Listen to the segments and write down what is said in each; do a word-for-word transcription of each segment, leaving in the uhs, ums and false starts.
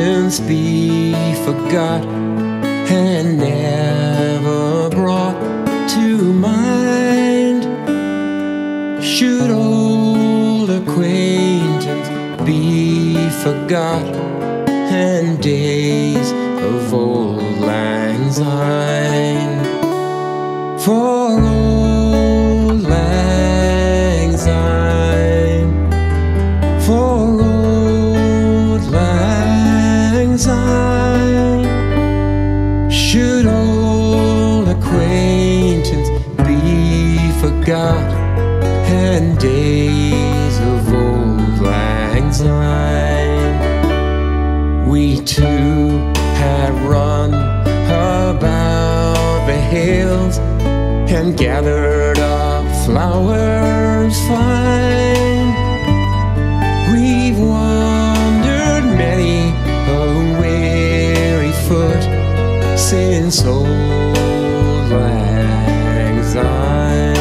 acquaintance be forgot and never brought to mind? Should old acquaintance be forgot and days of old lang syne? For old lang syne, for old lang syne, should old acquaintance be forgot and days of old lang syne? We two had run about the hills and gathered up flowers fine. We've wandered many a weary foot since old lang syne.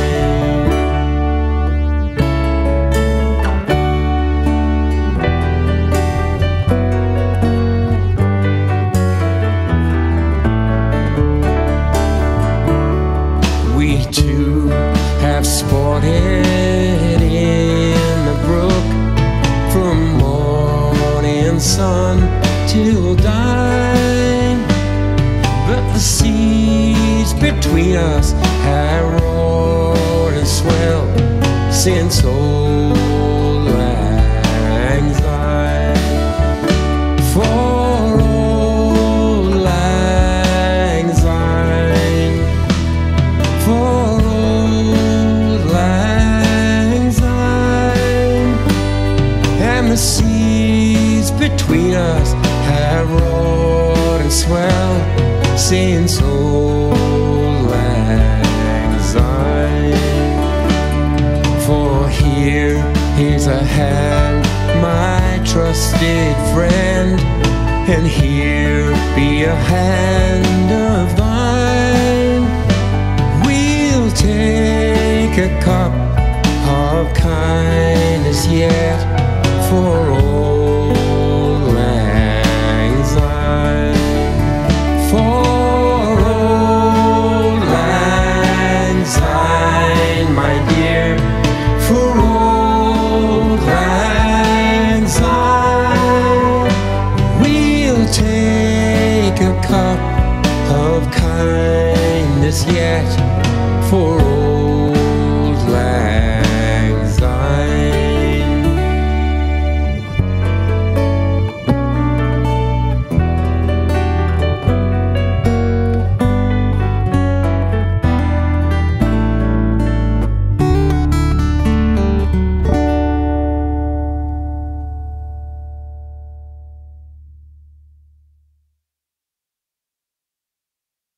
We too have sported in the brook from morning sun till dine, but the seas between us have roared and swelled since old lang syne. For old lang syne, for old lang syne, and the seas between us have roared and swelled since old lang syne. For here is a hand, my trusted friend, and here be a hand of thine. We'll take a cup of kindness yet for old lang syne. For old lang syne, my dear, for old lang syne, we'll take a cup of kindness yet for old